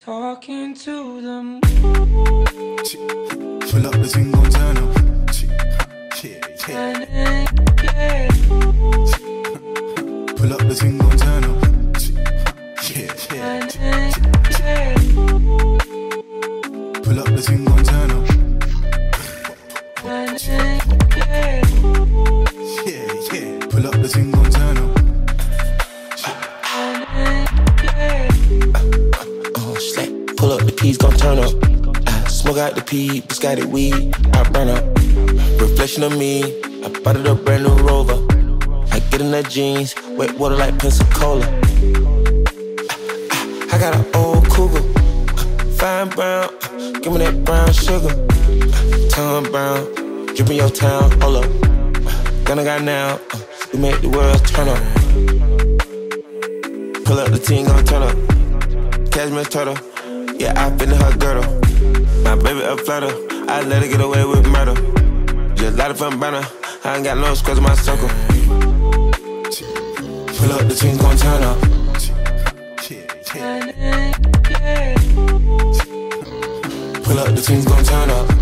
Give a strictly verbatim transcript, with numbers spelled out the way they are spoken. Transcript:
Talking to them. Pull up, the thing gon' turn up. Yeah, yeah. Pull up, the thing gon' turn up. Yeah, yeah. Pull up, the thing gon' turn up. Yeah, yeah. Pull up, the thing gon' turn up. Oh, slack. Pull up, the keys gon' turn up. I smoke out the pee, biscotti weed, I burn up. Reflection of me, I bought it a brand new Rover. I get in the jeans, wet water like Pensacola. I, I, I got an old cougar, fine brown, give me that brown sugar. Tongue brown, drippin' your town, hold up. Gun I got now, we make the world turn up. Pull up, the team gon' turn up. Cashmere turtle, yeah, I fit in her girdle. My baby a flutter, I let her get away with murder. Just light it from burner, I ain't got no scrubs in my circle. Pull up, the team gon' turn up. Pull up, the team gon' turn up.